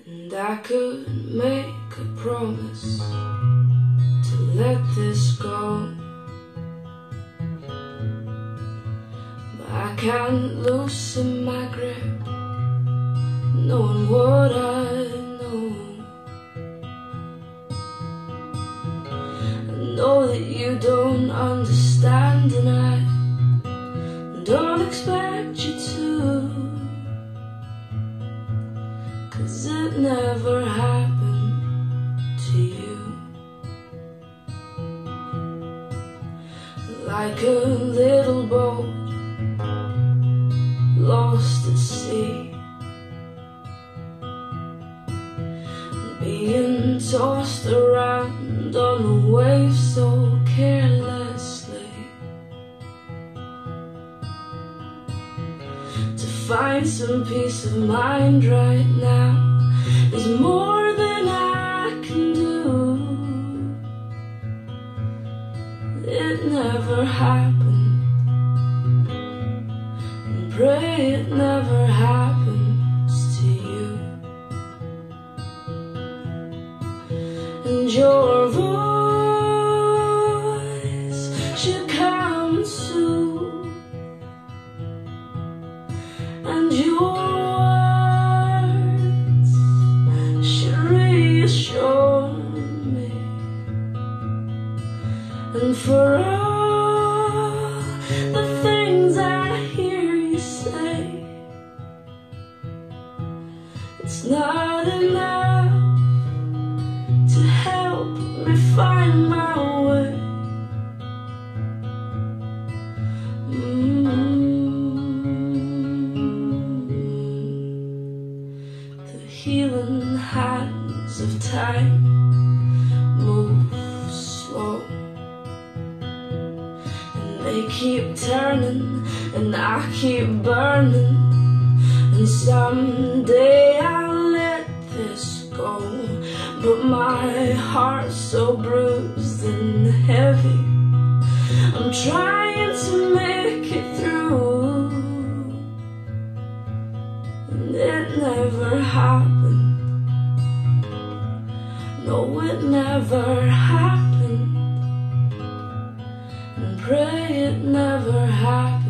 And I could make a promise to let this go, but I can't loosen my grip, knowing what I know. I know that you don't understand, and I don't expect you to, 'cause it never happened to you. Like a little boat lost at sea, being tossed around on the waves so carelessly. To find some peace of mind right now is more than I can do. It never happened, and pray it never happens to you. And your voice should come soon, and your words should reassure me. And for all the things I hear you say, it's not enough to help me find my way. The healing hands of time move slow, and they keep turning, and I keep burning. And someday I'll let this go, but my heart's so bruised and heavy, I'm trying to make it through. And it never happened, no, it never happened, and pray it never happened.